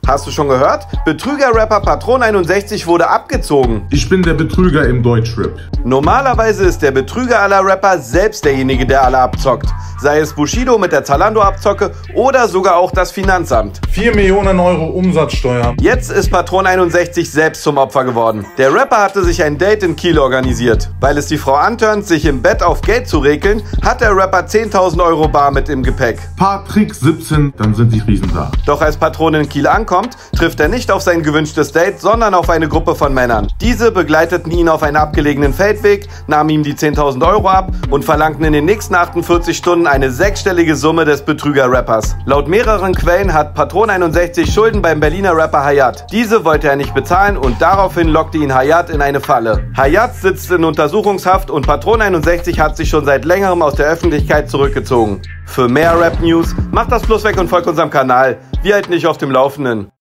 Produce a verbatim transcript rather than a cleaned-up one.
Hast du schon gehört? Betrüger-Rapper Patron einundsechzig wurde abgezogen. Ich bin der Betrüger im Deutschrap. Normalerweise ist der Betrüger aller Rapper selbst derjenige, der alle abzockt. Sei es Bushido mit der Zalando-Abzocke oder sogar auch das Finanzamt. vier Millionen Euro Umsatzsteuer. Jetzt ist Patron einundsechzig selbst zum Opfer geworden. Der Rapper hatte sich ein Date in Kiel organisiert. Weil es die Frau antörnt, sich im Bett auf Geld zu regeln, hat der Rapper zehntausend Euro bar mit im Gepäck. Paar Tricks siebzehn, dann sind die Riesen da. Doch als Patron in Kiel ankommt, trifft er nicht auf sein gewünschtes Date, sondern auf eine Gruppe von Männern. Diese begleiteten ihn auf einen abgelegenen Feldweg, nahmen ihm die zehntausend Euro ab und verlangten in den nächsten achtundvierzig Stunden eine sechsstellige Summe des Betrüger-Rappers. Laut mehreren Quellen hat Patron einundsechzig Schulden beim Berliner Rapper Hayat. Diese wollte er nicht bezahlen und daraufhin lockte ihn Hayat in eine Falle. Hayat sitzt in Untersuchungshaft und Patron einundsechzig hat sich schon seit längerem aus der Öffentlichkeit zurückgezogen. Für mehr Rap-News macht das Plus weg und folgt unserem Kanal. Wir halten dich auf dem Laufenden.